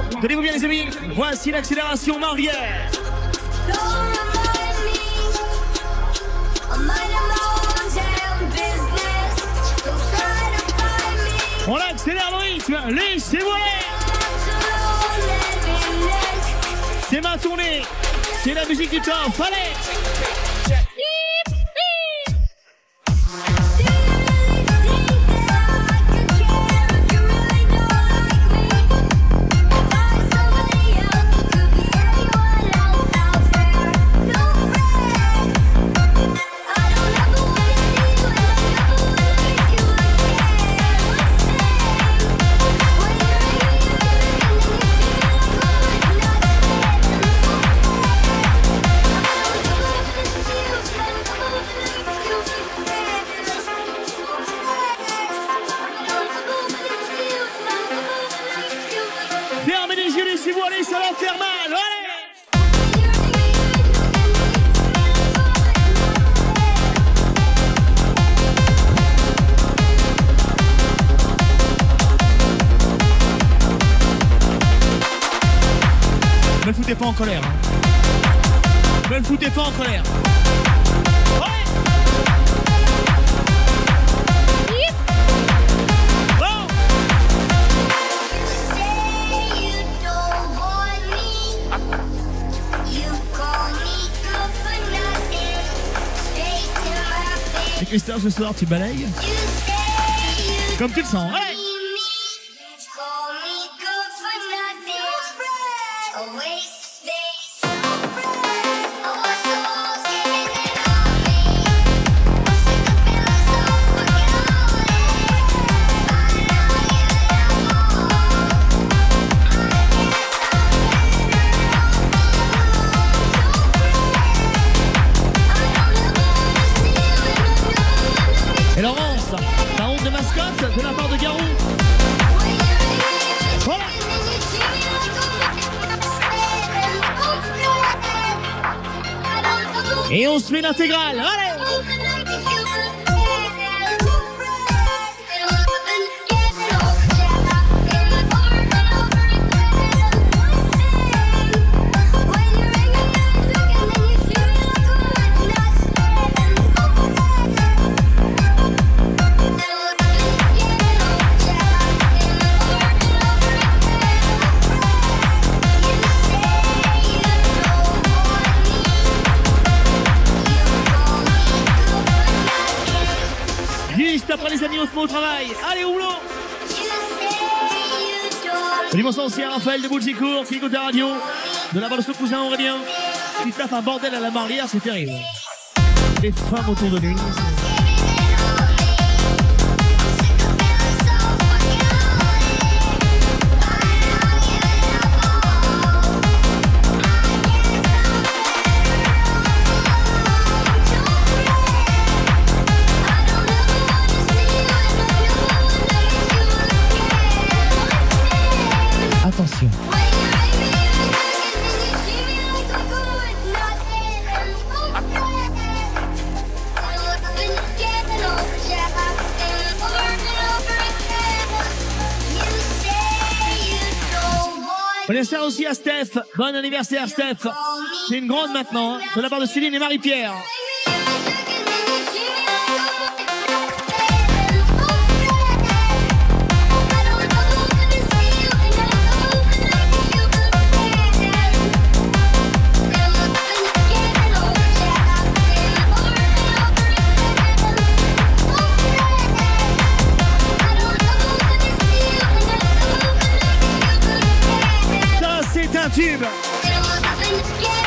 Tenez-vous bien les amis, voici l'accélération Marlière. On accélère le rythme, laissez-vous aller. C'est ma tournée, c'est la musique du temps, fallait. Fermez les yeux, laissez-vous aller, ça va faire mal, allez! Me le foutez pas en colère, hein. Me le foutez pas en colère. Et Christophe, ce soir, tu balayes comme tu le sens. Allez! Et Laurence, ta honte de mascotte de la part de Garou. Voilà. Et on se met l'intégrale, allez. Juste après les amis, on se met au travail. Allez, au boulot. Dimanche aussi à Raphaël de Boulzicourt qui écoute la radio. De la part de son cousin Aurélien qui tape un bordel à la Marlière, c'est terrible. Les femmes autour de lui. Attention. On laisse ça aussi à Steph. Bon anniversaire Steph. C'est une grande maintenant, hein, de la part de Céline et Marie-Pierre. Ça c'est un tube.